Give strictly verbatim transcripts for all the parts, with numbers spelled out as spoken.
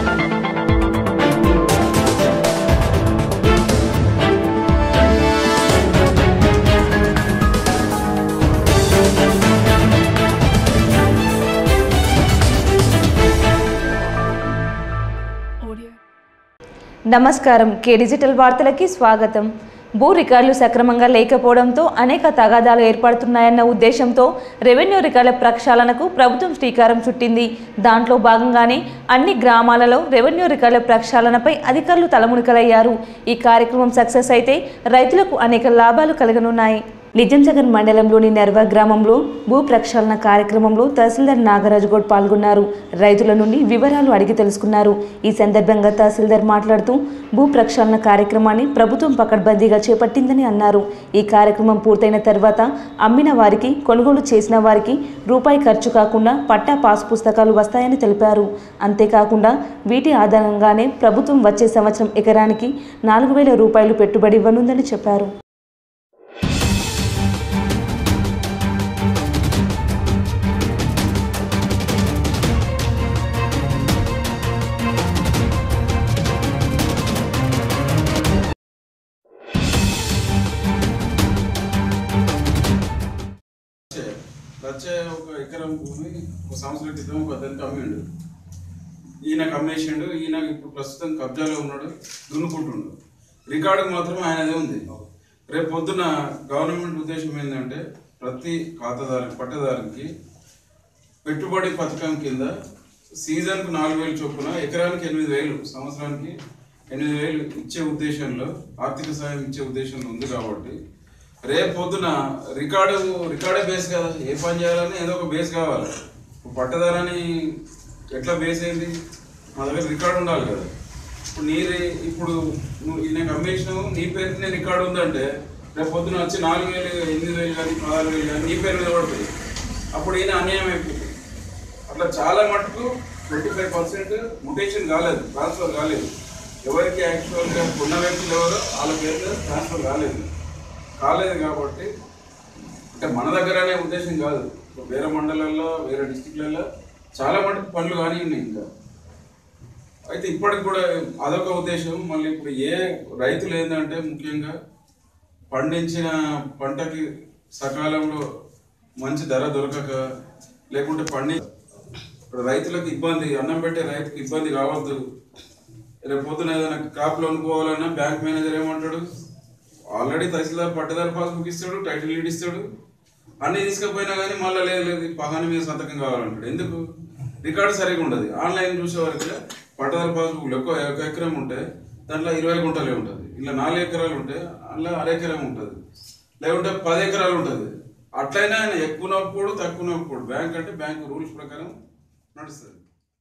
నమస్కారం కే డిజిటల్ వార్తలకి స్వాగతం. భూ రికార్డులు సక్రమంగా లేకపోవడంతో అనేక తగాదాలు ఏర్పడుతున్నాయన్న ఉద్దేశంతో రెవెన్యూ రికార్డుల ప్రక్షాళనకు ప్రభుత్వం శ్రీకారం చుట్టింది. దాంట్లో భాగంగానే అన్ని గ్రామాలలో రెవెన్యూ రికార్డుల ప్రక్షాళనపై అధికారులు తలమునకలయ్యారు. ఈ కార్యక్రమం సక్సెస్ అయితే రైతులకు అనేక లాభాలు కలగనున్నాయి. నిజాంసాగర్ మండలంలోని నెర్వా గ్రామంలో భూ ప్రక్షాళన కార్యక్రమంలో తహసీల్దార్ నాగరాజు గౌడ్ పాల్గొన్నారు. రైతుల నుండి వివరాలు అడిగి తెలుసుకున్నారు. ఈ సందర్భంగా తహసీల్దార్ మాట్లాడుతూ భూ ప్రక్షాళన కార్యక్రమాన్ని ప్రభుత్వం పకడ్బందీగా చేపట్టిందని అన్నారు. ఈ కార్యక్రమం పూర్తయిన తర్వాత అమ్మిన వారికి, కొనుగోలు చేసిన వారికి రూపాయి ఖర్చు కాకుండా పట్టా పాస్ పుస్తకాలు వస్తాయని తెలిపారు. అంతేకాకుండా వీటి ఆధారంగానే ప్రభుత్వం వచ్చే సంవత్సరం ఎకరానికి నాలుగు వేల రూపాయలు పెట్టుబడి ఇవ్వనుందని చెప్పారు. వచ్చే ఒక ఎకరం భూమి ఒక సంవత్సరం క్రితం ఒక అతనికి అమ్మిండు. ఈయనకు అమ్మేసిండు. ఈయన ఇప్పుడు ప్రస్తుతం కబ్జాలో ఉన్నాడు, దున్నుకుంటుండు. రికార్డు మాత్రం ఆయనదే ఉంది. రేపు పొద్దున గవర్నమెంట్ ఉద్దేశం ఏంటంటే ప్రతి ఖాతాదారుకి, పట్టదారునికి పెట్టుబడి పథకం కింద సీజన్కు నాలుగు వేలు చొప్పున ఎకరానికి ఎనిమిది వేలు సంవత్సరానికి ఎనిమిది వేలు ఇచ్చే ఉద్దేశంలో, ఆర్థిక సాయం ఇచ్చే ఉద్దేశంలో ఉంది. కాబట్టి రేపు పొద్దున రికార్డు రికార్డే బేస్ కదా, ఏ పని చేయాలని ఏదో ఒక బేస్ కావాలి. పట్టదారని ఎట్లా బేస్ అయింది, మా దగ్గర రికార్డు ఉండాలి కదా. ఇప్పుడు నీ ఇప్పుడు నువ్వు నేను అమ్మేసినావు, నీ పేరు నేను రికార్డు ఉందంటే రేపు పొద్దున వచ్చి నాలుగు వేలు ఎనిమిది వేలు కానీ పదహారు వేలు కానీ నీ పేరు మీద పడుతుంది. అప్పుడు ఈయన అన్యాయం అయిపోతుంది. అట్లా చాలా మటుకు ట్వంటీ ఫైవ్ పర్సెంట్ ముటేషన్ కాలేదు, ట్రాన్స్ఫర్ కాలేదు. ఎవరికి యాక్చువల్గా ఉన్న వ్యక్తులు ఎవరో వాళ్ళ పేరు ట్రాన్స్ఫర్ కాలేదు కాలేదు కాబట్టి అంటే మన దగ్గర అనే ఉద్దేశం కాదు. వేరే మండలాల్లో, వేరే డిస్టిక్లలో చాలా మటుకు పనులు కానీ ఉన్నాయి ఇంకా. అయితే ఇప్పటికి కూడా అదొక ఉద్దేశం. మళ్ళీ ఇప్పుడు ఏ రైతులు ఏంటంటే ముఖ్యంగా పండించిన పంటకి సకాలంలో మంచి ధర దొరకక, లేకుంటే పండి ఇప్పుడు రైతులకు ఇబ్బంది, అన్నం పెట్టే రైతుకి ఇబ్బంది కావద్దు. రేపు పొద్దున ఏదైనా క్రాప్ లోన్ పోవాలన్నా బ్యాంక్ మేనేజర్ ఏమంటాడు, ఆల్రెడీ తహసీల్దార్ పట్టదారు పాస్బుక్ ఇస్తాడు, టైటిల్ డీడ్ ఇస్తాడు, అన్నీ తీసుకుపోయినా కానీ మళ్ళీ లేదు లేదు పహాని మీద సంతకం కావాలంటాడు. ఎందుకు? రికార్డు సరిగా ఉండదు. ఆన్లైన్ చూసే వరకు పట్టదారు పాస్బుక్లో ఒక ఒక ఎకరం ఉంటే దాంట్లో ఇరవై గుంటలే ఉంటుంది. ఇలా నాలుగు ఎకరాలు ఉంటే అందులో అర ఎకరం ఉంటుంది, లేకుంటే పది ఎకరాలు ఉంటుంది. అట్లయినా ఆయన ఎక్కువనప్పుడు తక్కువనప్పుడు బ్యాంక్ అంటే బ్యాంకు రూల్స్ ప్రకారం నడుస్తుంది.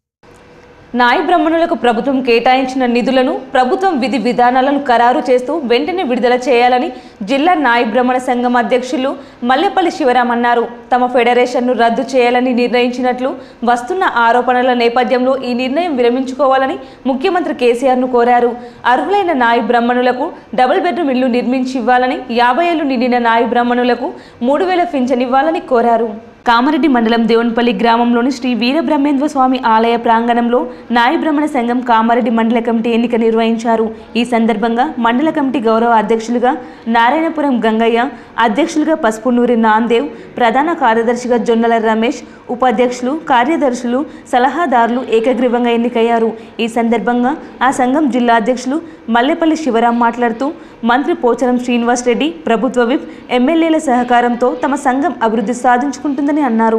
నాయ బ్రాహ్మణులకు ప్రభుత్వం కేటాయించిన నిధులను ప్రభుత్వం విధి విధానాలను ఖరారు చేస్తూ వెంటనే విడుదల చేయాలని జిల్లా నాయ బ్రాహ్మణ సంఘం అధ్యక్షులు మల్లెపల్లి శివరాం అన్నారు. తమ ఫెడరేషన్ను రద్దు చేయాలని నిర్ణయించినట్లు వస్తున్న ఆరోపణల నేపథ్యంలో ఈ నిర్ణయం విరమించుకోవాలని ముఖ్యమంత్రి కేసీఆర్ను కోరారు. అర్హులైన నాయ బ్రాహ్మణులకు డబుల్ బెడ్రూమ్ ఇళ్లు నిర్మించి ఇవ్వాలని, యాభై ఏళ్లు నిండిన నాయ బ్రాహ్మణులకు మూడు వేల పింఛన్ ఇవ్వాలని కోరారు. కామారెడ్డి మండలం దేవునిపల్లి గ్రామంలోని శ్రీ వీరబ్రహ్మేంద్ర స్వామి ఆలయ ప్రాంగణంలో నాయ బ్రాహ్మణ సంఘం కామారెడ్డి మండల కమిటీ ఎన్నిక నిర్వహించారు. ఈ సందర్భంగా మండల కమిటీ గౌరవ అధ్యక్షులుగా నారాయణపురం గంగయ్య, అధ్యక్షులుగా పసుపునూరి నాందేవ్, ప్రధాన కార్యదర్శిగా జొన్నల రమేష్, ఉపాధ్యక్షులు, కార్యదర్శులు, సలహాదారులు ఏకగ్రీవంగా ఎన్నికయ్యారు. ఈ సందర్భంగా ఆ సంఘం జిల్లా అధ్యక్షులు మల్లెపల్లి శివరాం మాట్లాడుతూ మంత్రి పోచారం శ్రీనివాస్ రెడ్డి, ప్రభుత్వ విప్, ఎమ్మెల్యేల సహకారంతో తమ సంఘం అభివృద్ధి సాధించుకుంటుందని అన్నారు.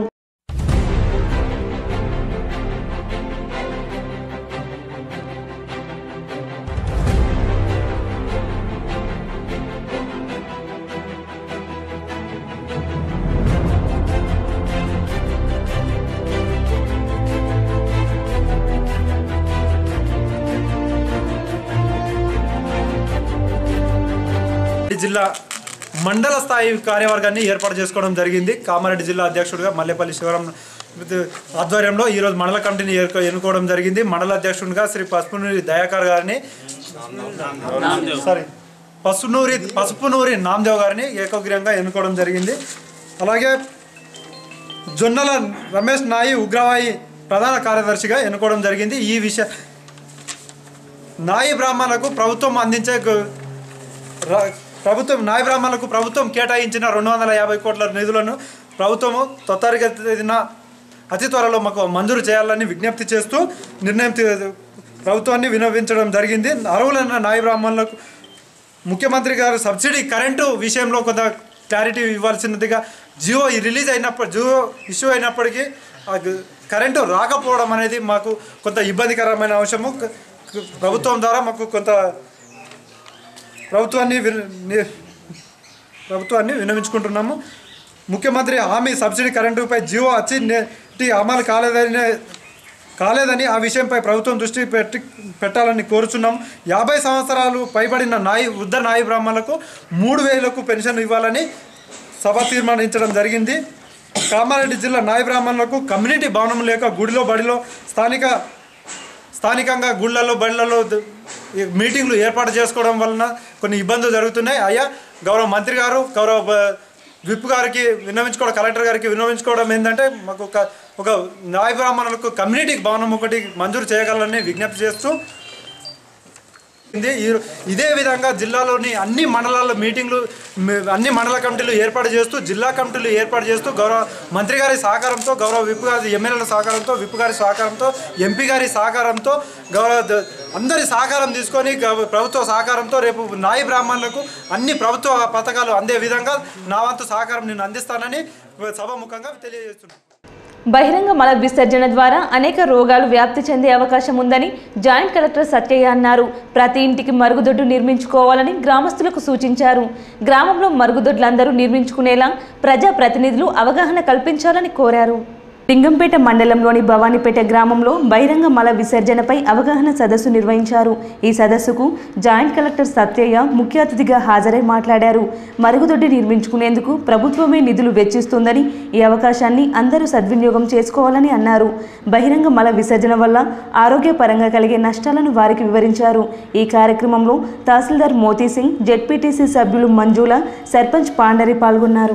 జిల్లా మండల స్థాయి కార్యవర్గాన్ని ఏర్పాటు చేసుకోవడం జరిగింది. కామారెడ్డి జిల్లా అధ్యక్షుడిగా మల్లెపల్లి శివరాం ఆధ్వర్యంలో ఈరోజు మండల కమిటీని ఎన్నుకోవడం జరిగింది. మండల అధ్యక్షుడిగా శ్రీ పసుపునూరి దయాకర్ గారిని సారీ పసునూరి పసుపునూరి నామదేవ్ గారిని ఏకగ్రీవంగా ఎన్నుకోవడం జరిగింది. అలాగే జొన్నల రమేష్ నాయి ఉగ్రవాయి ప్రధాన కార్యదర్శిగా ఎన్నుకోవడం జరిగింది. ఈ విషయ నాయి బ్రాహ్మణులకు ప్రభుత్వం అందించే ప్రభుత్వం నాయి బ్రాహ్మణులకు ప్రభుత్వం కేటాయించిన రెండు వందల యాభై కోట్ల నిధులను ప్రభుత్వము త్వరితగతిన అతి త్వరలో మాకు మంజూరు చేయాలని విజ్ఞప్తి చేస్తూ నిర్ణయం ప్రభుత్వాన్ని విన్నవించడం జరిగింది. అర్హులైన నాయి బ్రాహ్మణులకు ముఖ్యమంత్రి గారు సబ్సిడీ కరెంటు విషయంలో కొంత క్లారిటీ ఇవ్వాల్సినదిగా జియో రిలీజ్ అయినప్పుడు జియో ఇష్యూ అయినప్పటికీ కరెంటు రాకపోవడం అనేది మాకు కొంత ఇబ్బందికరమైన అంశము. ప్రభుత్వం ద్వారా మాకు కొంత ప్రభుత్వాన్ని ప్రభుత్వాన్ని విన్నవించుకుంటున్నాము. ముఖ్యమంత్రి హామీ సబ్సిడీ కరెంటుపై జియో వచ్చి అమలు కాలేదని కాలేదని ఆ విషయంపై ప్రభుత్వం దృష్టి పెట్టి పెట్టాలని కోరుచున్నాం. యాభై సంవత్సరాలు పైబడిన నాయి వృద్ధ నాయి బ్రాహ్మణులకు మూడు వేలకు పెన్షన్ ఇవ్వాలని సభ తీర్మానించడం జరిగింది. కామారెడ్డి జిల్లా నాయి బ్రాహ్మణులకు కమ్యూనిటీ భవనం లేక గుడిలో బడిలో స్థానిక స్థానికంగా గుళ్ళల్లో బడిలలో మీటింగ్లు ఏర్పాటు చేసుకోవడం వలన కొన్ని ఇబ్బందులు జరుగుతున్నాయి. అయ్యా గౌరవ మంత్రి గారు గౌరవ విప్ గారికి విన్నవించుకోవడం కలెక్టర్ గారికి విన్నవించుకోవడం ఏంటంటే మాకు ఒక ఒక నాయి బ్రాహ్మణులకు కమ్యూనిటీ భవనం ఒకటి మంజూరు చేయగలని విజ్ఞప్తి చేస్తూ ఇదే విధంగా జిల్లాలోని అన్ని మండలాల మీటింగ్లు అన్ని మండల కమిటీలు ఏర్పాటు చేస్తూ జిల్లా కమిటీలు ఏర్పాటు చేస్తూ గౌరవ మంత్రి గారి సహకారంతో గౌరవ విప్ గారి ఎమ్మెల్యేల సహకారంతో విప్ గారి సహకారంతో ఎంపీ గారి సహకారంతో గౌరవ అందరి సహకారం తీసుకొని ప్రభుత్వ సహకారంతో రేపు నాయి బ్రాహ్మణులకు అన్ని ప్రభుత్వ పథకాలు అందే విధంగా నా వంతు సహకారం నేను అందిస్తానని సభాముఖంగా తెలియజేస్తున్నాను. బహిరంగ మల విసర్జన ద్వారా అనేక రోగాలు వ్యాప్తి చెందే అవకాశం ఉందని జాయింట్ కలెక్టర్ సత్యయ్య అన్నారు. ప్రతి ఇంటికి మరుగుదొడ్డు నిర్మించుకోవాలని గ్రామస్తులకు సూచించారు. గ్రామంలో మరుగుదొడ్లందరూ నిర్మించుకునేలా ప్రజాప్రతినిధులు అవగాహన కల్పించాలని కోరారు. లింగంపేట మండలంలోని భవానీపేట గ్రామంలో బహిరంగ మల విసర్జనపై అవగాహన సదస్సు నిర్వహించారు. ఈ సదస్సుకు జాయింట్ కలెక్టర్ సత్యయ్య ముఖ్య అతిథిగా హాజరై మాట్లాడారు. మరుగుదొడ్డి నిర్మించుకునేందుకు ప్రభుత్వమే నిధులు వెచ్చిస్తుందని ఈ అవకాశాన్ని అందరూ సద్వినియోగం చేసుకోవాలని అన్నారు. బహిరంగ మల విసర్జన వల్ల ఆరోగ్యపరంగా కలిగే నష్టాలను వారికి వివరించారు. ఈ కార్యక్రమంలో తహసీల్దార్ మోతీ సింగ్, జెడ్పీటీసీ సభ్యులు మంజుల, సర్పంచ్ పాండరి పాల్గొన్నారు.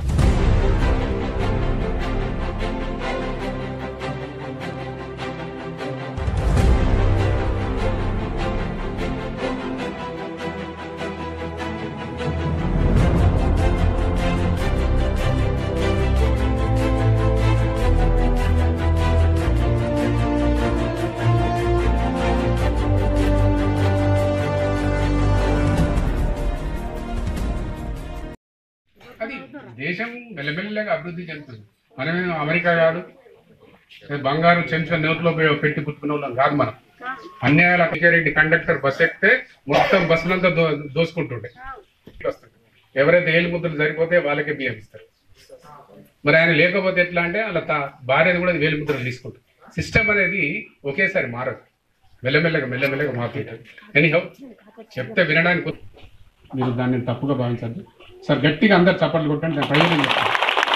అది దేశం మెల్లమెల్లగా అభివృద్ధి చెందుతుంది. మనమేమో అమెరికా కాదు, బంగారు చెంచా నోట్లో పెట్టి పుట్టుకున్న వాళ్ళం కాదు. మనం అన్యాయాల రెడ్డి కండక్టర్ బస్ ఎక్కితే మొత్తం బస్సులంతా దో దోసుకుంటుండే వస్తుంది. ఎవరైతే ఏలు ముద్రలు సరిపోతే వాళ్ళకే బియ్యం ఇస్తారు. మరి ఆయన లేకపోతే ఎట్లా అంటే వాళ్ళ భార్యది కూడా వేలు ముద్రలు తీసుకుంటుంది. సిస్టమ్ అనేది ఒకేసారి మారదు, మెల్లమెల్లగా మెల్లమెల్లగా మారుతుంటుంది. ఎనీహౌ చెప్తే వినడానికి మీరు దాన్ని తప్పుగా భావించద్దు సార్. గట్టిగా అందరు చప్పట్లు కొట్టండి. నేను ప్రయోజనం చెప్తాను.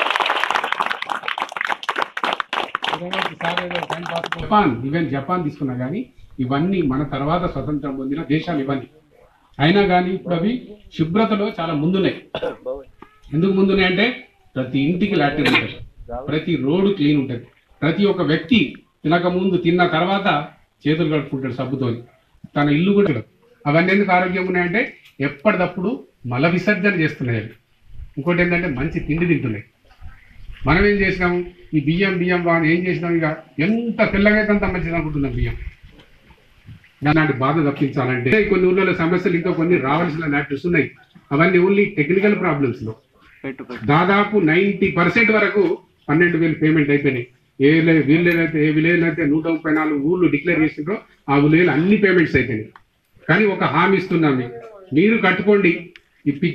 జపాన్, ఈవెన్ జపాన్ తీసుకున్నా కానీ ఇవన్నీ మన తర్వాత స్వతంత్రం పొందిన దేశాలు ఇవన్నీ. అయినా కానీ ఇప్పుడు అవి శుభ్రతలో చాలా ముందున్నాయి. ఎందుకు ముందున్నాయి అంటే ప్రతి ఇంటికి లాట్రిన్ ఉంటుంది, ప్రతి రోడ్డు క్లీన్ ఉంటుంది, ప్రతి ఒక్క వ్యక్తి తినక ముందు తిన్న తర్వాత చేతులు కడుక్కుంటాడు సబ్బుతో, తన ఇల్లు కూడా. అవన్నీ ఎందుకు ఆరోగ్యం ఉన్నాయంటే ఎప్పటికప్పుడు మల విసర్జన చేస్తున్నాయి. ఇంకోటి ఏంటంటే మంచి తిండి తింటున్నాయి. మనం ఏం చేసినాము, ఈ బియ్యం బియ్యం బాగా ఏం చేసినాం, ఇక ఎంత తెల్లగా అయితే అంత మంచిది అనుకుంటున్నాం బియ్యం. దాని బాధ తప్పించాలంటే కొన్ని ఊళ్ళలో సమస్యలు ఇంకా కొన్ని రావాల్సిన మ్యాటర్స్ ఉన్నాయి. అవన్నీ ఓన్లీ టెక్నికల్ ప్రాబ్లమ్స్ లో దాదాపు నైంటీ పర్సెంట్ వరకు పన్నెండు వేలు పేమెంట్ అయిపోయినాయి. ఏ విలేజ్ అయితే ఏ విలేజ్ అయితే నూట ముప్పై నాలుగు ఊళ్ళు డిక్లేర్ చేసిండ్రో ఆ విలేజ్ అన్ని పేమెంట్స్ అయిపోయినాయి. కానీ ఒక హామీ ఇస్తున్నాం, మీరు కట్టుకోండి. ఇప్పి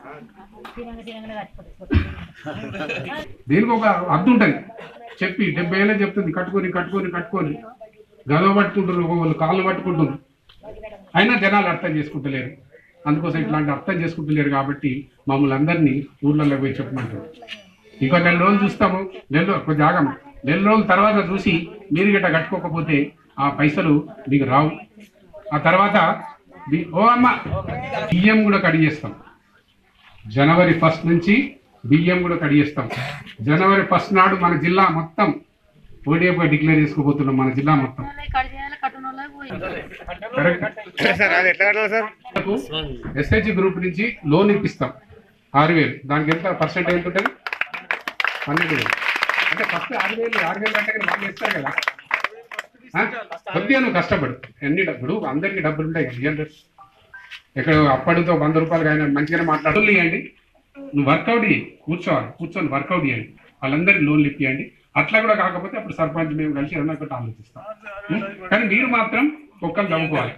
దీనికి ఒక అర్థం ఉంటుంది. చెప్పి డెబ్బై ఏళ్ళే చెప్తుంది కట్టుకొని కట్టుకొని కట్టుకొని గదవ పట్టుకుంటున్నారు, వాళ్ళు కాళ్ళు పట్టుకుంటున్నారు. అయినా జనాలు అర్థం చేసుకుంటలేరు. అందుకోసం ఇట్లాంటి అర్థం చేసుకుంటలేరు కాబట్టి మమ్మల్ని అందరినీ ఊర్లలో పోయి చెప్పమంటారు. ఇంకో నెల రోజులు చూస్తాము, నెల కొంచెం ఆగం, నెల రోజుల తర్వాత చూసి మీరు గట్ట కట్టుకోకపోతే ఆ పైసలు మీకు రావు. ఆ తర్వాత ఓ అమ్మ బియ్యం కూడా కడిగేస్తాం. జనవరి ఫస్ట్ నుంచి బియ్యం కూడా కడిగేస్తాం. జనవరి ఫస్ట్ నాడు మన జిల్లా మొత్తం ఓడిఎఫ్గా డిక్లేర్ చేసుకోబోతున్నాం. మన జిల్లా మొత్తం ఎస్హెచ్ గ్రూప్ నుంచి లోన్ ఇప్పిస్తాం ఆరు వేలు. దానికి ఎంత పర్సెంట్ ఎంత ఉంటుంది? పన్నెండు వేలు. అంటే ఫస్ట్ ఆరు వేలు ఆరు వేలు అంటే వాళ్ళు ఇస్తారు కదా. కొద్దిగా నువ్వు కష్టపడు. ఎన్ని డబ్బులు అందరికీ డబ్బులు ఉంటాయి కదా. ఎక్కడ అప్పటితో వంద రూపాయలు కానీ మంచిగానే మాట్లాడు ఇవ్వండి. నువ్వు వర్కౌట్ ఇవ్వండి, కూర్చోవాలి, కూర్చొని వర్కౌట్ ఇవ్వండి, వాళ్ళందరికీ లోన్లు ఇప్పియండి. అట్లా కూడా కాకపోతే అప్పుడు సర్పంచ్ మేము కలిసి ఏదన్నా ఒకటి ఆలోచిస్తాం. కానీ మీరు మాత్రం పొక్కలు తవ్వుకోవాలి.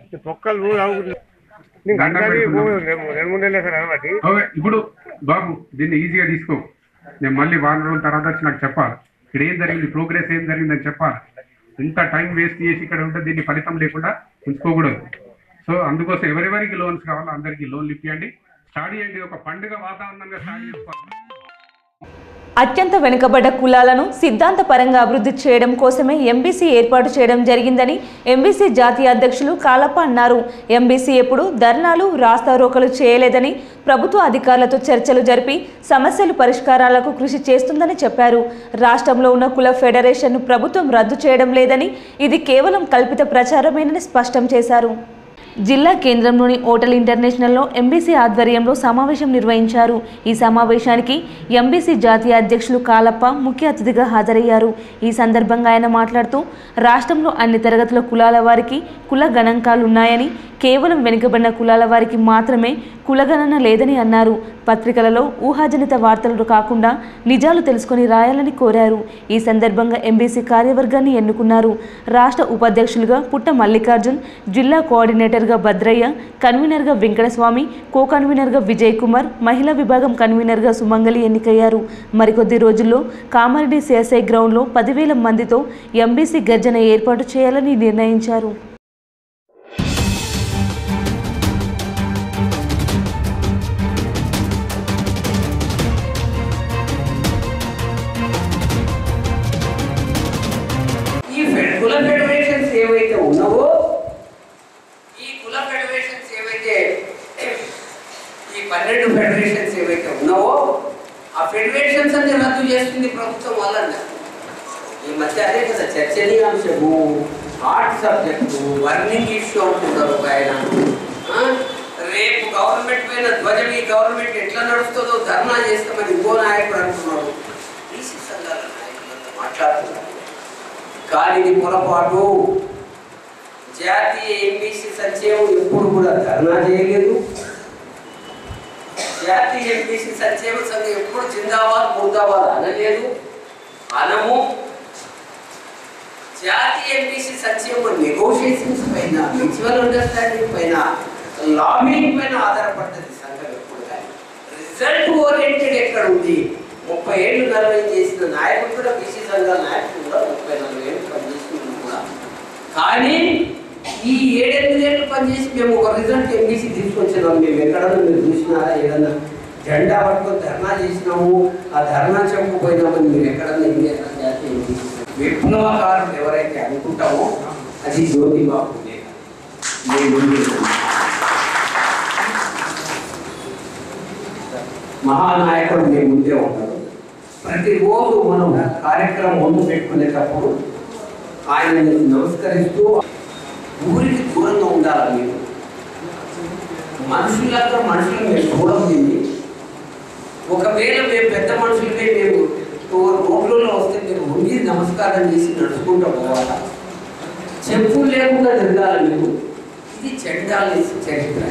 ఇప్పుడు బాబు దీన్ని ఈజీగా తీసుకో. నేను మళ్ళీ వారం రోజుల తర్వాత వచ్చి నాకు చెప్పాలి ఇక్కడ ఏం జరిగింది, ప్రోగ్రెస్ ఏం జరిగిందని చెప్పాలి. ఇంత టైం వేస్ట్ చేసి ఇక్కడ ఉంటే దీన్ని ఫలితం లేకుండా ఉంచుకోకూడదు. సో అందుకోసం ఎవరెవరికి లోన్స్ కావాలో అందరికీ లోన్లు ఇప్పియండి. స్టార్ట్ చేయండి. ఒక పండుగ వాతావరణంగా స్టార్ట్ చేసుకోవాలి. అత్యంత వెనుకబడ్డ కులాలను సిద్ధాంతపరంగా అభివృద్ధి చేయడం కోసమే ఎంబీసీ ఏర్పాటు చేయడం జరిగిందని ఎంబీసీ జాతీయ అధ్యక్షులు కాలప్ప అన్నారు. ఎంబీసీ ఎప్పుడు ధర్నాలు రాస్తారోకలు చేయలేదని, ప్రభుత్వ అధికారులతో చర్చలు జరిపి సమస్యలు పరిష్కారాలకు కృషి చేస్తుందని చెప్పారు. రాష్ట్రంలో ఉన్న కుల ఫెడరేషన్ను ప్రభుత్వం రద్దు చేయడం లేదని, ఇది కేవలం కల్పిత ప్రచారమేనని స్పష్టం చేశారు. జిల్లా కేంద్రంలోని హోటల్ ఇంటర్నేషనల్లో ఎంబీసీ ఆధ్వర్యంలో సమావేశం నిర్వహించారు. ఈ సమావేశానికి ఎంబీసీ జాతీయ అధ్యక్షులు కాలప్ప ముఖ్య అతిథిగా హాజరయ్యారు. ఈ సందర్భంగా ఆయన మాట్లాడుతూ రాష్ట్రంలో అన్ని తరగతుల కులాల వారికి కుల గణాంకాలున్నాయని, కేవలం వెనుకబడిన కులాల వారికి మాత్రమే కులగణన లేదని అన్నారు. పత్రికలలో ఊహాజనిత వార్తలు కాకుండా నిజాలు తెలుసుకొని రాయాలని కోరారు. ఈ సందర్భంగా ఎంబీసీ కార్యవర్గాన్ని ఎన్నుకున్నారు. రాష్ట్ర ఉపాధ్యక్షులుగా పుట్ట మల్లికార్జున్, జిల్లా కోఆర్డినేటర్గా భద్రయ్య, కన్వీనర్గా వెంకటస్వామి, కో కన్వీనర్గా విజయ్ కుమార్, మహిళా విభాగం కన్వీనర్గా సుమంగళి ఎన్నికయ్యారు. మరికొద్ది రోజుల్లో కామారెడ్డి సిఎస్ఐ గ్రౌండ్లో పదివేల మందితో ఎంబీసీ గర్జన ఏర్పాటు చేయాలని నిర్ణయించారు. కుల ఫెడరేషన్స్ ఏవైతే ఉన్నావో ఈ కుల ఫెడరేషన్స్ ఏవైతే ఈ పన్నెండు ఫెడరేషన్స్ ఏవైతే ఉన్నావో ఆ ఫెడరేషన్స్ అన్ని రద్దు చేస్తుంది ప్రభుత్వం వల్ల. ఈ మధ్య అదే కదా చర్చనీయాంశము, హాట్ సబ్జెక్టు, వర్నింగ్ ఇష్యూ అంటున్నారు ఆయన. రేపు గవర్నమెంట్ పైన ధ్వజం ఈ గవర్నమెంట్ ఎట్లా నడుస్తుందో ధర్నా చేస్తామని ఇంకో నాయకుడు అంటున్నాడు. బీసీ సంఘాల నాయకులంతా మాట్లాడుతున్నారు. కానీ ఇది పొరపాటు. జాతీయ ఎంబీసీ సంక్షేమం ఎప్పుడు కూడా ధర్నా చేయలేదు. జాతీయ ఎంబీసీ సంక్షేమ సంఘం ఎప్పుడు జిందాబాద్ ముర్దాబాద్ అనలేదు, అనము. జాతీయ ఎంబీసీ సంక్షేమ నెగోషియేషన్స్ పైన, మ్యూచువల్ అండర్స్టాండింగ్ పైన, లాబింగ్ పైన ఆధారపడుతుంది సంఘం ఎప్పుడు. కానీ రిజల్ట్ ఓరియంటెడ్ ఎక్కడ ఉంది? ముప్పై ఏళ్ళు నలభై చేసిన నాయకుడు కూడా, బీసీ సంఘాల నాయకుడు కూడా ముప్పై నలభై ఏళ్ళు పనిచేస్తున్నారు కూడా. కానీ ఈ ఏడెనిమిదేళ్ళు పనిచేసి మేము ఒక రిజల్ట్ ఎంబీసీ తీసుకొచ్చినాము. మేము ఎక్కడన్నా మీరు చూసినారా? ఏదన్నా జెండా పట్టుకొని ధర్నా చేసినాము, ఆ ధర్నా చెప్పుకుపోయినామని మీరు ఎక్కడన్నా ఇండియా జాతీయ ఎంబీసీ విప్లవకారులు ఎవరైతే అనుకుంటామో అది జ్యోతిబాబు మహానాయకుడు మీ ముందే ఉన్నాడు. ప్రతిరోజు మనం కార్యక్రమం ముందు పెట్టుకునేటప్పుడు ఆయనని నమస్కరిస్తూ ఊరికి దూరంగా ఉండాలి. మీరు మనుషులతో మనుషులు మేము చూడండి. ఒకవేళ మేము పెద్ద మనుషులకే మేము రోడ్లలో వస్తే మీరు ఉండి నమస్కారం చేసి నడుచుకుంటూ పోవాలా, చెప్పులు లేకుండా తిరగాలి మీరు. ఇది చెడ్డాలి చరిత్ర.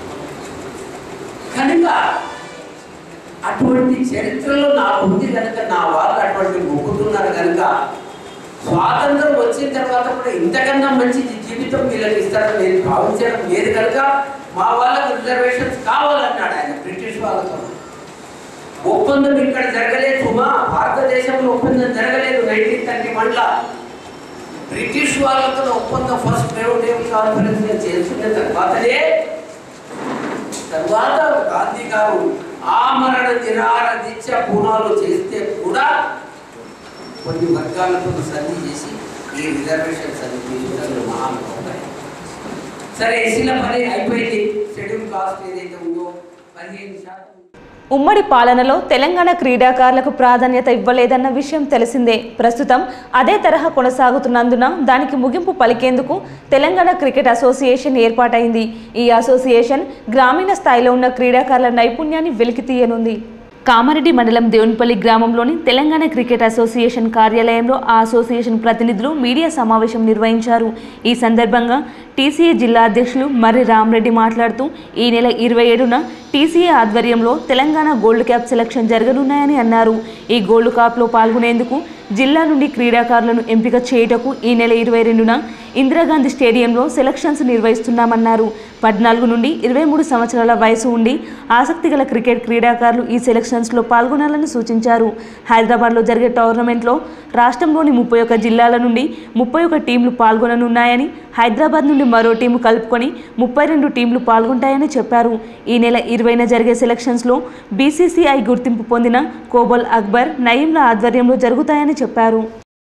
కనుక అటువంటి చరిత్రలో నాకు ఉంది కనుక నా వాళ్ళు అటువంటి మొక్కుతున్నారు కనుక స్వాతంత్రం వచ్చిన తర్వాత కూడా ఇంతకన్నా మంచి జీవితం వీళ్ళకి ఇస్తారని నేను భావించడం లేదు కనుక మా వాళ్ళకు రిజర్వేషన్స్ కావాలన్నాడు ఆయన బ్రిటిష్ వాళ్ళతో. ఒప్పందం ఇక్కడ జరగలేదు సుమా, భారతదేశంలో ఒప్పందం జరగలేదు నైన్టీన్ థర్టీ వన్లో. బ్రిటిష్ వాళ్ళతో ఒప్పందం ఫస్ట్ ప్రైవేట్ కాన్ఫరెన్స్ చేసుకున్న తర్వాతనే తర్వాత గాంధీ గారు ఆమరణ నిరాహార దీక్ష పూనాలు చేస్తే కూడా కొన్ని వర్గాలతో సంధి చేసి ఈ రిజర్వేషన్ సంధి తీసుకుంటారు మహానుభావులు. సరే ఎస్సీల పని అయిపోయింది. షెడ్యూల్ కాస్ట్ ఏదైతే ఉందో పదిహేను శాతం ఉమ్మడి పాలనలో తెలంగాణ క్రీడాకారులకు ప్రాధాన్యత ఇవ్వలేదన్న విషయం తెలిసిందే. ప్రస్తుతం అదే తరహా కొనసాగుతున్నందున దానికి ముగింపు పలికేందుకు తెలంగాణ క్రికెట్ అసోసియేషన్ ఏర్పాటైంది. ఈ అసోసియేషన్ గ్రామీణ స్థాయిలో ఉన్న క్రీడాకారుల నైపుణ్యాన్ని వెలికితీయనుంది. కామారెడ్డి మండలం దేవునిపల్లి గ్రామంలోని తెలంగాణ క్రికెట్ అసోసియేషన్ కార్యాలయంలో ఆ అసోసియేషన్ ప్రతినిధులు మీడియా సమావేశం నిర్వహించారు. ఈ సందర్భంగా టీసీఏ జిల్లా అధ్యక్షులు మర్రి రామరెడ్డి మాట్లాడుతూ ఈ నెల ఇరవై ఏడున టీసీఏ ఆధ్వర్యంలో తెలంగాణ గోల్డ్ క్యాప్ సెలక్షన్ జరగనున్నాయని అన్నారు. ఈ గోల్డ్ క్యాప్లో పాల్గొనేందుకు జిల్లా నుండి క్రీడాకారులను ఎంపిక చేయుటకు ఈ నెల ఇరవై రెండున ఇందిరాగాంధీ స్టేడియంలో సెలక్షన్స్ నిర్వహిస్తున్నామన్నారు. పద్నాలుగు నుండి ఇరవై మూడు సంవత్సరాల వయసు ఉండి ఆసక్తి గల క్రికెట్ క్రీడాకారులు ఈ సెలక్షన్స్లో పాల్గొనాలని సూచించారు. హైదరాబాద్లో జరిగే టోర్నమెంట్లో రాష్ట్రంలోని ముప్పై ఒక్క జిల్లాల నుండి ముప్పై ఒక్క టీంలు పాల్గొననున్నాయని, హైదరాబాద్ నుండి మరో టీము కలుపుకొని ముప్పై రెండు టీంలు పాల్గొంటాయని చెప్పారు. ఈ నెల ఇరవైన జరిగే సెలక్షన్స్లో బీసీసీఐ గుర్తింపు పొందిన కోబల్ అక్బర్, నయీంల ఆధ్వర్యంలో జరుగుతాయని చెప్పారు.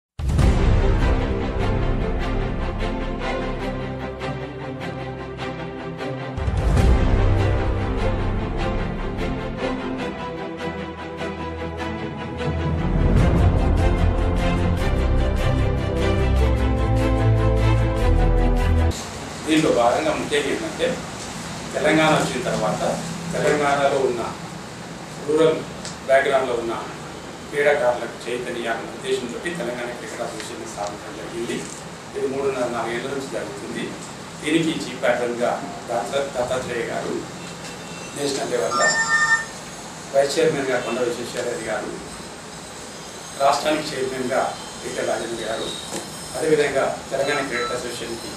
దీంట్లో భాగంగా ముఖ్యంగా ఏంటంటే తెలంగాణ వచ్చిన తర్వాత తెలంగాణలో ఉన్న రూరల్ బ్యాక్గ్రౌండ్లో ఉన్న క్రీడాకారులకు చైతన్యాన్ని ఉద్దేశంతో తెలంగాణ క్రికెట్ అసోసియేషన్ స్థాపించడం జరిగింది. ఇది మూడున్నర నాలుగేళ్ల నుంచి జరుగుతుంది. దీనికి చీఫ్ ప్యాటర్న్గా డాక్టర్ దత్తాత్రేయ గారు నేషనల్ లెవెల్లో, వైస్ చైర్మన్గా కొండ విశ్వేశ్వరరెడ్డి గారు, రాష్ట్రానికి చైర్మన్గా ఈటెల రాజేంద్ర గారు, అదేవిధంగా తెలంగాణ క్రికెట్ అసోసియేషన్కి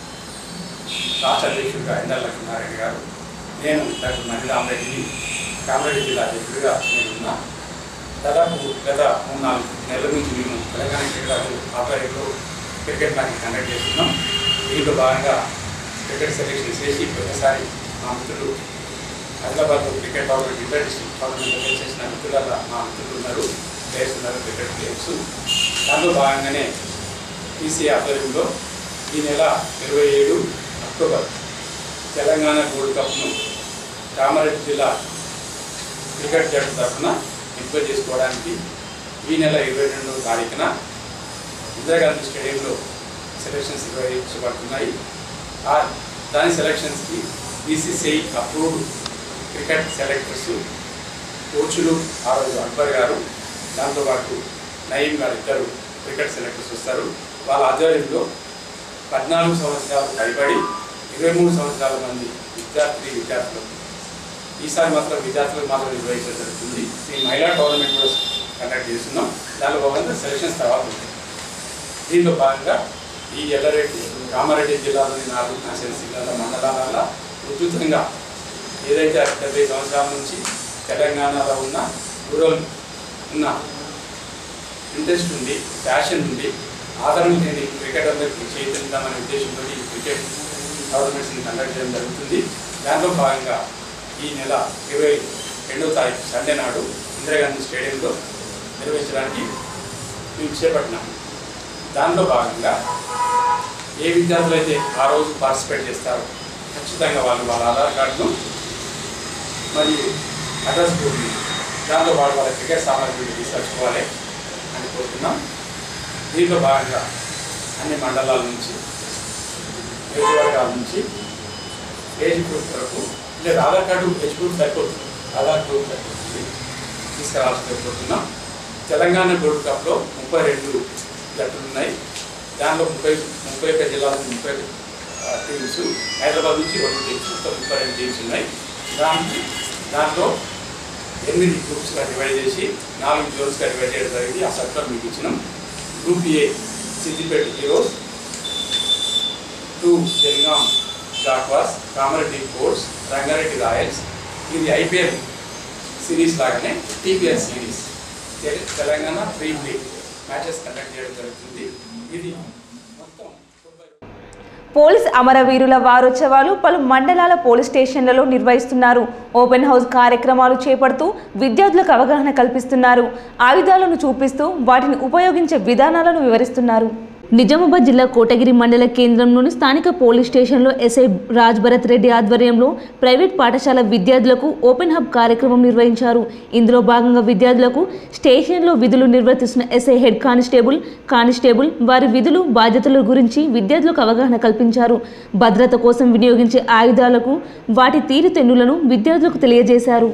రాష్ట్ర అధ్యక్షుడిగా ఎండల లక్ష్మీనారాయణ గారు, నేను డాక్టర్ మర్రి రామరెడ్డిని కామారెడ్డి జిల్లా అధ్యక్షుడిగా నేనున్నా. దాదాపు గత మూడు నాలుగు నెలల నుంచి మేము తెలంగాణ క్రికెట్ ఆధ్వర్యంలో క్రికెట్ మ్యాచ్ కండక్ట్ చేస్తున్నాం. దీంట్లో భాగంగా క్రికెట్ సెలెక్షన్ చేసి ఒకసారి మా మిత్రులు హైదరాబాద్లో cricket tournament inter district tournament చేసిన మిత్రుల మా మిత్రులు ఉన్నారు, ప్లేయర్స్ ఉన్నారు, క్రికెట్ ప్లేయర్స్. దాంట్లో భాగంగానే టీసీఏ ఆధ్వర్యంలో ఈ నెల ఇరవై ఏడు అక్టోబర్ తెలంగాణ గోల్డ్ కప్ను కామారెడ్డి జిల్లా క్రికెట్ జట్టు తరఫున ఎంపిక చేసుకోవడానికి ఈ నెల ఇరవై రెండవ తారీఖున ఇందిరాగాంధీ స్టేడియంలో సెలక్షన్స్ నిర్వహించబడుతున్నాయి. ఆ దాని సెలక్షన్స్కి బీసీసీఐ అప్రూవ్డ్ క్రికెట్ సెలెక్టర్స్ కోచ్లు ఆ రోజు అక్బర్ గారు, దాంతోపాటు నయీం గారు ఇద్దరు క్రికెట్ సెలెక్టర్స్ వస్తారు. వాళ్ళ ఆధ్వర్యంలో పద్నాలుగు సంవత్సరాలు పైబడి ఇరవై మూడు సంవత్సరాల మంది విద్యార్థి విద్యార్థులు ఈసారి మాత్రం విద్యార్థులకు మాత్రం నిర్వహించడం జరుగుతుంది. ఈ మహిళా టోర్నమెంట్ కూడా కండక్ట్ చేస్తున్నాం. దానిలో భాగంగా సెలక్షన్స్ తర్వాత ఉంటాయి. దీంట్లో భాగంగా ఈ ఎల్లారెడ్డి కామారెడ్డి జిల్లాలోని నాలుగు కాన్స్టిట్యున్సీల మండలాల ఉధృతంగా ఏదైతే డెబ్బై సంవత్సరాల నుంచి తెలంగాణలో ఉన్న రూరల్ ఉన్న ఇంట్రెస్ట్ ఉండి, ప్యాషన్ ఉండి, ఆదరణ లేని క్రికెట్ అందరికీ చైతన్యమనే ఉద్దేశంతో ఈ క్రికెట్ టోర్నమెంట్స్ని కండక్ట్ చేయడం జరుగుతుంది. దాంట్లో భాగంగా ఈ నెల ఇరవై రెండవ తారీఖు సండే నాడు ఇందిరాగాంధీ స్టేడియంలో నిర్వహించడానికి మేము చేపట్టినాం. దాంట్లో భాగంగా ఏ విద్యార్థులు అయితే ఆ రోజు పార్టిసిపేట్ చేస్తారో ఖచ్చితంగా వాళ్ళు వాళ్ళ ఆధార్ కార్డును మరియు అడ్రస్ బుక్ని దాంట్లో వాళ్ళు వాళ్ళ క్రికెట్ సామాగ్రిని తీసుకొచ్చుకోవాలి అని కోరుతున్నాం. దీంట్లో భాగంగా అన్ని మండలాల నుంచి, నియోజకవర్గాల నుంచి ఏజ్ గ్రూప్ వరకు లేదా ఆధార్ కార్డు ఏజ్ గ్రూప్ సరిపోతుంది, ఆధార్ గ్రూప్ సరిపోతుంది తీసుకురావాల్సి కోరుతున్నాం. తెలంగాణ గోల్డ్ కప్లో ముప్పై రెండు జట్టులు ఉన్నాయి. దానిలో ముప్పై ముప్పై ఒక్క జిల్లాల నుంచి ముప్పై టీమ్స్, హైదరాబాద్ నుంచి రెండు టీమ్స్, మొత్తం ముప్పై రెండు టీమ్స్ ఉన్నాయి. దానికి దాంట్లో ఎనిమిది గ్రూప్స్గా డివైడ్ చేసి నాలుగు జోన్స్గా డివైడ్ చేయడం జరిగింది. ఆ సర్కులర్ మీకు ఇచ్చినాం. Group A Siddipet heroes, two జల్గాం జాక్వాస్, కామారెడ్డి కోర్స్, రంగారెడ్డి రాయల్స్. ఇది ఐపీఎల్ సిరీస్ లాగానే TPL series Telangana pre league matches conduct చేయడం జరుగుతుంది. ఇది మొత్తం పోలీస్ అమరవీరుల వారోత్సవాలు పలు మండలాల పోలీస్ స్టేషన్లలో నిర్వహిస్తున్నారు. ఓపెన్ హౌస్ కార్యక్రమాలు చేపడుతూ విద్యార్థులకు అవగాహన కల్పిస్తున్నారు. ఆయుధాలను చూపిస్తూ వాటిని ఉపయోగించే విధానాలను వివరిస్తున్నారు. నిజామాబాద్ జిల్లా కోటగిరి మండల కేంద్రంలోని స్థానిక పోలీస్ స్టేషన్లో ఎస్ఐ రాజ్ భరత్ రెడ్డి ఆధ్వర్యంలో ప్రైవేట్ పాఠశాల విద్యార్థులకు ఓపెన్ హబ్ కార్యక్రమం నిర్వహించారు. ఇందులో భాగంగా విద్యార్థులకు స్టేషన్లో విధులు నిర్వర్తిస్తున్న ఎస్ఐ హెడ్ కానిస్టేబుల్ కానిస్టేబుల్ వారి విధులు బాధ్యతల గురించి విద్యార్థులకు అవగాహన కల్పించారు. భద్రత కోసం వినియోగించే ఆయుధాలకు వాటి తీరుతెన్నులను విద్యార్థులకు తెలియజేశారు.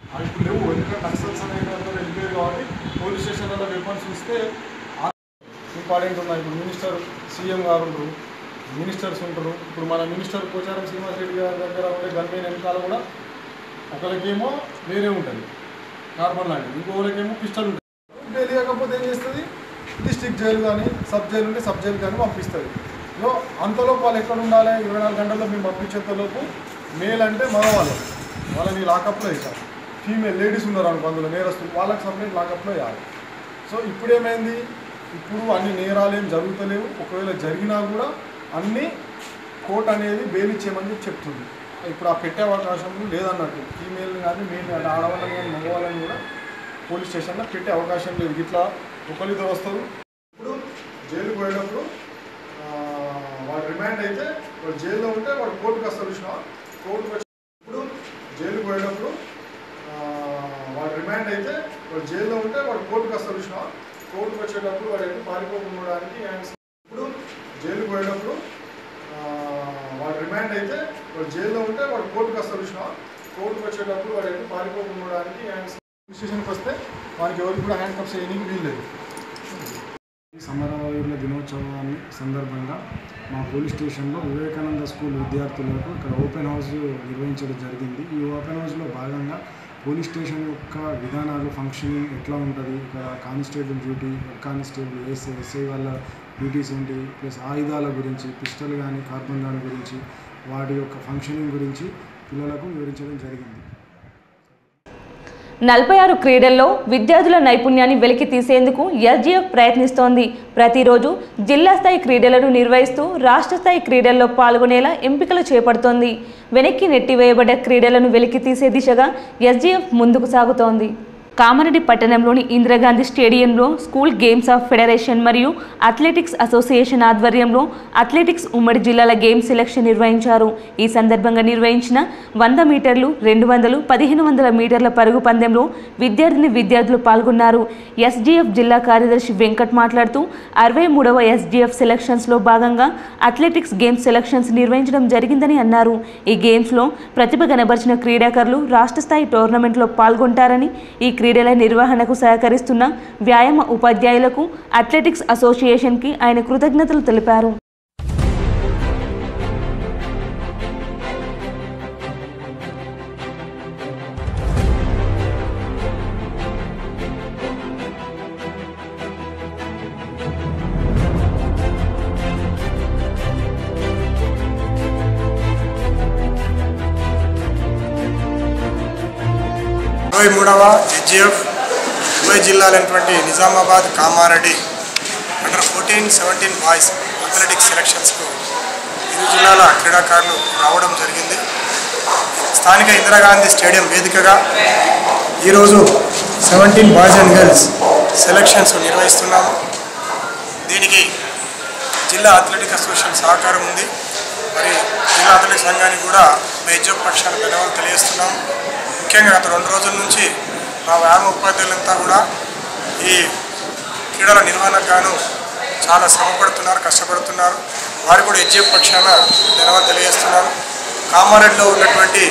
ఇంపార్టెంట్ ఉన్నాయి. ఇప్పుడు మినిస్టర్ సీఎం గారు ఉంటారు, మినిస్టర్స్ ఉంటారు. ఇప్పుడు మన మినిస్టర్ పోచారం శ్రీనివాస్ రెడ్డి గారి దగ్గర ఉండే గన్మెయిన్ వెనకాల కూడా ఒకరికేమో వేరే ఉంటుంది కార్బన్ లాంటిది, ఇంకొకరికేమో పిస్టల్ ఉంటుంది. తెలియకపోతే ఏం చేస్తుంది, డిస్ట్రిక్ట్ జైలు కానీ సబ్ జైలు ఉంటే సబ్ జైలు కానీ పంపిస్తుంది. సో అంతలోపు వాళ్ళు ఎక్కడ ఉండాలి, ఇరవై నాలుగు గంటల్లో మేము పంపించేంతలోపు మేల్ అంటే మగవాళ్ళు వాళ్ళని లాకప్లో వేసారు. ఫీమేల్ లేడీస్ ఉన్నారు అనుకో అందులో నేరస్తులు, వాళ్ళకి సపరేట్ లాకప్లో వేయాలి. సో ఇప్పుడు ఏమైంది, ఇప్పుడు అన్ని నేరాలు ఏం జరుగుతలేవు. ఒకవేళ జరిగినా కూడా అన్నీ కోర్టు అనేది బెయిల్ ఇచ్చేయమని చెప్తుంది. ఇప్పుడు ఆ పెట్టే అవకాశం లేదన్నట్టు. ఫీమేల్ని కానీ మెయిన్ అంటే ఆడవాళ్ళని కానీ మగవాళ్ళని కూడా పోలీస్ స్టేషన్లో పెట్టే అవకాశం లేదు. ఇట్లా ఒకరితో వస్తారు. ఇప్పుడు జైలుకు పోయేటప్పుడు వాడు రిమాండ్ అయితే వాడు జైల్లో ఉంటే వాడు కోర్టుకు వస్తారు. చూసినా కోర్టుకు వచ్చి ఇప్పుడు జైలుకు పోయేటప్పుడు వాడు రిమాండ్ అయితే వాడు జైల్లో ఉంటే వాడు కోర్టుకు వస్తారు. చూసినా కోర్టుకు వచ్చేటప్పుడు వాడు అయితే పారిపోకుండా ఇప్పుడు జైలుకు పోయేటప్పుడు వాడు రిమాండ్ అయితే వాడు జైల్లో ఉంటే వాడు కోర్టుకు వస్తారు. చూసినా కోర్టుకు వచ్చేటప్పుడు వాడు అయితే పారిపోకుండా స్టేషన్కి వస్తే వారికి ఎవరికి కూడా హ్యాండ్ కప్స్ చేయడానికి వీల్లేదు. ఈ సమరవీరుల దినోత్సవాన్ని సందర్భంగా మా పోలీస్ స్టేషన్లో వివేకానంద స్కూల్ విద్యార్థులకు ఇక్కడ ఓపెన్ హౌస్ నిర్వహించడం జరిగింది. ఈ ఓపెన్ హౌస్లో భాగంగా పోలీస్ స్టేషన్ యొక్క విధానాలు, ఫంక్షనింగ్ ఎట్లా ఉంటుంది, ఇక్కడ constable duty, head constable, SI SI వాళ్ళ డ్యూటీస్ ఏంటి, ప్లస్ ఆయుధాల గురించి, పిస్టల్ కానీ కార్బన్ దాని గురించి, వాటి యొక్క ఫంక్షనింగ్ గురించి పిల్లలకు వివరించడం జరిగింది. నలభై ఆరు క్రీడల్లో విద్యార్థుల నైపుణ్యాన్ని వెలికి తీసేందుకు ఎస్జీఎఫ్ ప్రయత్నిస్తోంది. ప్రతిరోజు జిల్లా స్థాయి క్రీడలను నిర్వహిస్తూ రాష్ట్ర స్థాయి క్రీడల్లో పాల్గొనేలా ఎంపికలు చేపడుతోంది. వెనక్కి నెట్టివేయబడ్డ క్రీడలను వెలికి తీసే దిశగా ఎస్జీఎఫ్ ముందుకు సాగుతోంది. కామారెడ్డి పట్టణంలోని ఇందిరాగాంధీ స్టేడియంలో స్కూల్ గేమ్స్ ఆఫ్ ఫెడరేషన్ మరియు అథ్లెటిక్స్ అసోసియేషన్ ఆధ్వర్యంలో అథ్లెటిక్స్ ఉమ్మడి జిల్లాల గేమ్స్ సెలక్షన్ నిర్వహించారు. ఈ సందర్భంగా నిర్వహించిన వంద మీటర్లు, రెండు వందలు, పదిహేను వందల మీటర్ల పరుగు పందెంలో విద్యార్థిని విద్యార్థులు పాల్గొన్నారు. ఎస్జీఎఫ్ జిల్లా కార్యదర్శి వెంకట్ మాట్లాడుతూ అరవై మూడవ ఎస్జీఎఫ్ సెలక్షన్స్లో భాగంగా అథ్లెటిక్స్ గేమ్స్ సెలక్షన్స్ నిర్వహించడం జరిగిందని అన్నారు. ఈ గేమ్స్లో ప్రతిభ కనబరిచిన క్రీడాకారులు రాష్ట్ర స్థాయి టోర్నమెంట్లో పాల్గొంటారని, ఈ క్రీడల నిర్వహణకు సహకరిస్తున్న వ్యాయామ ఉపాధ్యాయులకు, అథ్లెటిక్స్ అసోసియేషన్కి ఆయన కృతజ్ఞతలు తెలిపారు. ఇరవై మూడవ ఎస్జీఎఫ్ ఉభయ జిల్లాలైనటువంటి Nizamabad, Kamareddy under fourteen seventeen boys athletics సెలక్షన్స్కు ఇరు జిల్లాల క్రీడాకారులు రావడం జరిగింది. స్థానిక ఇందిరాగాంధీ స్టేడియం వేదికగా ఈరోజు seventeen boys and girls selections నిర్వహిస్తున్నాము. దీనికి జిల్లా అథ్లెటిక్ అసోసియేషన్ సహకారం ఉంది. మరి జిల్లా అథ్లెటిక్ సంఘానికి కూడా ఎస్జీఎఫ్ పక్షాన ధన్యవాదాలు తెలియజేస్తున్నాము. ముఖ్యంగా గత రెండు రోజుల నుంచి మా వ్యాయామ ఉపాధ్యాయులంతా కూడా ఈ క్రీడల నిర్వహణకు గాను చాలా శ్రమపడుతున్నారు, కష్టపడుతున్నారు. వారు కూడా ఎస్జీఎఫ్ పక్షాన ధన్యవాదాలు తెలియజేస్తున్నారు. కామారెడ్డిలో ఉన్నటువంటి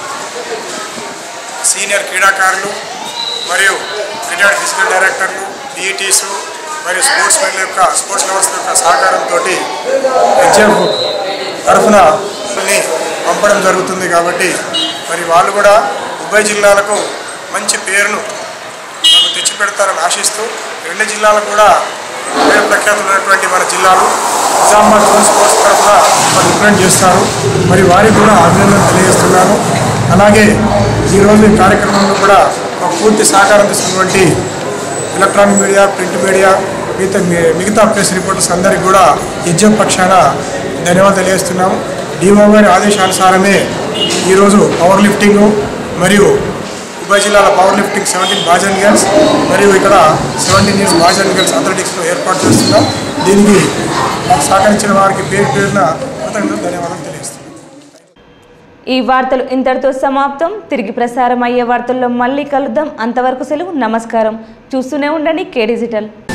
సీనియర్ క్రీడాకారులు మరియు రిటైర్డ్ ఫిజికల్ డైరెక్టర్లు, పీఈటీసు మరియు స్పోర్ట్స్ మెన్ల యొక్క స్పోర్ట్స్ లవర్స్ యొక్క సహకారంతో ఎస్జీఎఫ్ తరఫున పంపడం జరుగుతుంది. కాబట్టి మరి వాళ్ళు కూడా ఉభయ జిల్లాలకు మంచి పేరును మనకు తెచ్చిపెడతారని ఆశిస్తూ రెండు జిల్లాలకు కూడా పేరు ప్రఖ్యాతులు ఉన్నటువంటి మన జిల్లాలు నిజామాబాద్ జోన్ స్పోర్ట్స్ తరఫున వాళ్ళు రిప్రజెంట్ చేస్తారు. మరి వారికి కూడా అభినందనలు తెలియజేస్తున్నాను. అలాగే ఈరోజు ఈ కార్యక్రమంలో కూడా మాకు పూర్తి సహకారం తీసుకున్నటువంటి ఎలక్ట్రానిక్ మీడియా, ప్రింట్ మీడియా, మిగతా మిగతా ప్రెస్ రిపోర్టర్స్ అందరికీ కూడా ఎస్జీఎఫ్ పక్షాన ధన్యవాదాలు తెలియజేస్తున్నాము. డిఓ గారి ఆదేశానుసారమే ఈరోజు పవర్ లిఫ్టింగ్ మరియు ఉభయ జిల్లాల power lifting seventeen boys and girls మరియు ఇక్కడ seventeen years boys and girls అథ్లెటిక్స్లో ఏర్పాటు చేస్తున్నాం. దీనికి మాకు సహకరించిన వారికి పేరు పేరున కృతజ్ఞతలు ధన్యవాదాలు తెలియజేస్తున్నాను. ఈ వార్తలు ఇంతటితో సమాప్తం. తిరిగి ప్రసారం అయ్యే వార్తల్లో మళ్ళీ కలుద్దాం. అంతవరకు సెలవు. నమస్కారం. చూస్తూనే ఉండండి కే డిజిటల్.